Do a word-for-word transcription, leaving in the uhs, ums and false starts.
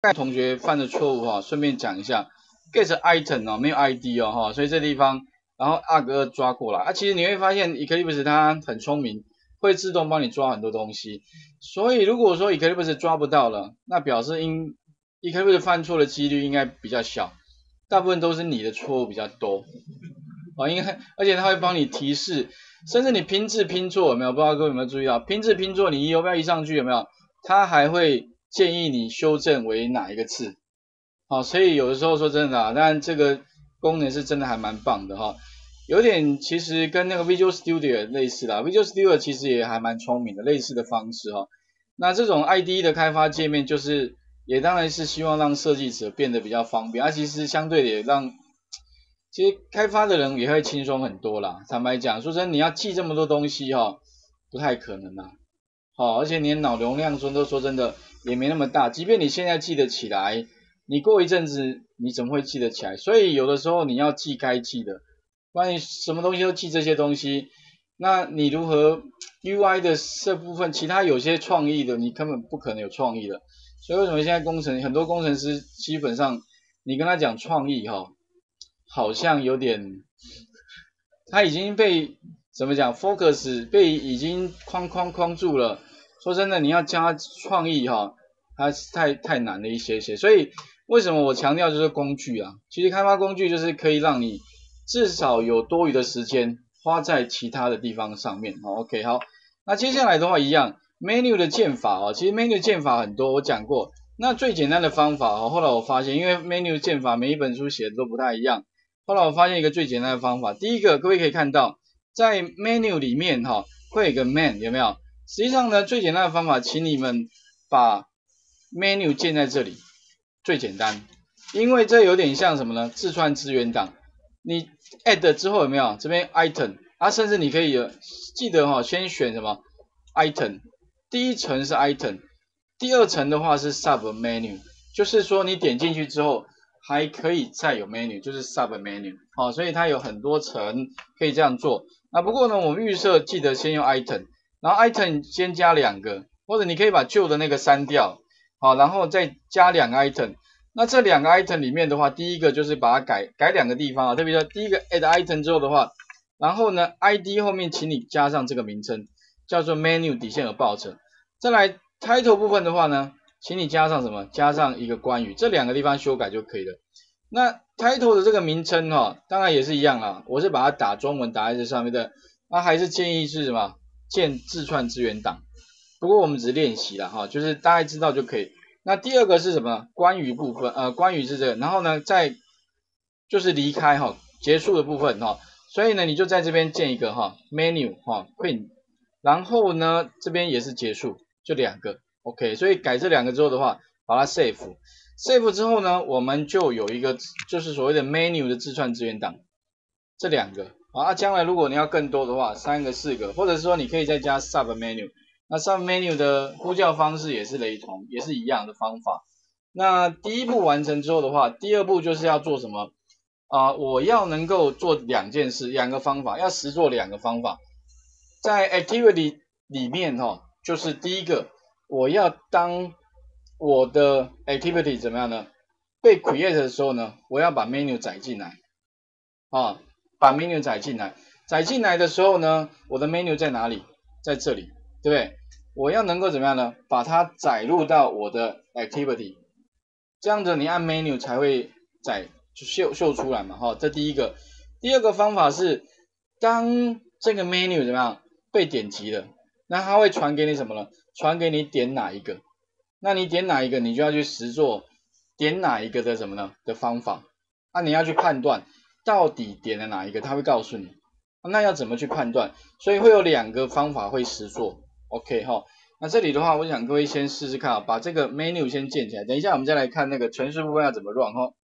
刚才同学犯的错误哈，顺便讲一下 ，get item 哦，没有 I D 哦哈，所以这地方，然后 arg 二抓过来啊，其实你会发现 Eclipse 它很聪明，会自动帮你抓很多东西，所以如果说 Eclipse 抓不到了，那表示因 Eclipse 犯错的几率应该比较小，大部分都是你的错误比较多，啊，应该，而且它会帮你提示，甚至你拼字拼错有没有？不知道各位有没有注意到，拼字拼错你游标移上去有没有？它还会建议你修正为哪一个字，好，所以有的时候说真的啊，当然这个功能是真的还蛮棒的哈，有点其实跟那个 Visual Studio 类似啦 ，Visual Studio 其实也还蛮聪明的，类似的方式哈。那这种 I D E 的开发界面就是也当然是希望让设计者变得比较方便，它、啊、其实相对的也让其实开发的人也会轻松很多啦。坦白讲，说真的，你要记这么多东西哈，不太可能啦。好，而且你的脑容量说都说真的也没那么大，即便你现在记得起来，你过一阵子你怎么会记得起来？所以有的时候你要记该记的，不然你什么东西都记这些东西，那你如何 U I 的这部分，其他有些创意的你根本不可能有创意的。所以为什么现在工程很多工程师基本上你跟他讲创意哈，好像有点他已经被怎么讲 focus 被已经框框框住了。说真的，你要加创意哈，它太太难了一些些。所以为什么我强调就是工具啊？其实开发工具就是可以让你至少有多余的时间花在其他的地方上面。好 ，OK， 好。那接下来的话一样 ，menu 的键法啊，其实 menu 键法很多，我讲过。那最简单的方法哦，后来我发现，因为 menu 键法每一本书写的都不太一样，后来我发现一个最简单的方法。第一个，各位可以看到，在 menu 里面哈，会有一个 man， 有没有？实际上呢，最简单的方法，请你们把 menu 建在这里，最简单，因为这有点像什么呢？自串资源档，你 add 之后有没有？这边 item 啊，甚至你可以记得哈、哦，先选什么 item， 第一层是 item， 第二层的话是 sub menu， 就是说你点进去之后还可以再有 menu， 就是 sub menu， 好、哦，所以它有很多层可以这样做。那不过呢，我们预设记得先用 item。然后 item 先加两个，或者你可以把旧的那个删掉，好，然后再加两个 item。那这两个 item 里面的话，第一个就是把它改改两个地方啊，特别说第一个 add item 之后的话，然后呢 I D 后面请你加上这个名称，叫做 menu 底线和报酬。再来 title 部分的话呢，请你加上什么？加上一个关于，这两个地方修改就可以了。那 title 的这个名称哈、哦，当然也是一样啦，我是把它打中文打在这上面的，那还是建议是什么？建自串资源档，不过我们只是练习了哈，就是大概知道就可以。那第二个是什么？关于部分，呃，关于是这个，然后呢，再就是离开哈，结束的部分哈，所以呢，你就在这边建一个哈 menu 哈 queen， 然后呢，这边也是结束，就两个 ，OK， 所以改这两个之后的话，把它 save，save 之后呢，我们就有一个就是所谓的 menu 的自串资源档，这两个。啊，将来如果你要更多的话，三个、四个，或者是说你可以再加 sub menu， 那 sub menu 的呼叫方式也是雷同，也是一样的方法。那第一步完成之后的话，第二步就是要做什么？啊、呃，我要能够做两件事，两个方法，要实做两个方法。在 activity 里面哈、哦，就是第一个，我要当我的 activity 怎么样呢？被 create 的时候呢，我要把 menu 载进来，啊。把 menu 载进来，载进来的时候呢，我的 menu 在哪里？在这里，对不对？我要能够怎么样呢？把它载入到我的 activity， 这样子你按 menu 才会载就秀秀出来嘛，哈，这第一个。第二个方法是，当这个 menu 怎么样被点击了，那它会传给你什么呢？传给你点哪一个？那你点哪一个，你就要去实做点哪一个的什么呢？的方法，那、啊、你要去判断。到底点了哪一个，他会告诉你，那要怎么去判断？所以会有两个方法会实做 ，OK 哈。那这里的话，我想各位先试试看啊，把这个 menu 先建起来。等一下我们再来看那个程式部分要怎么 run 哈。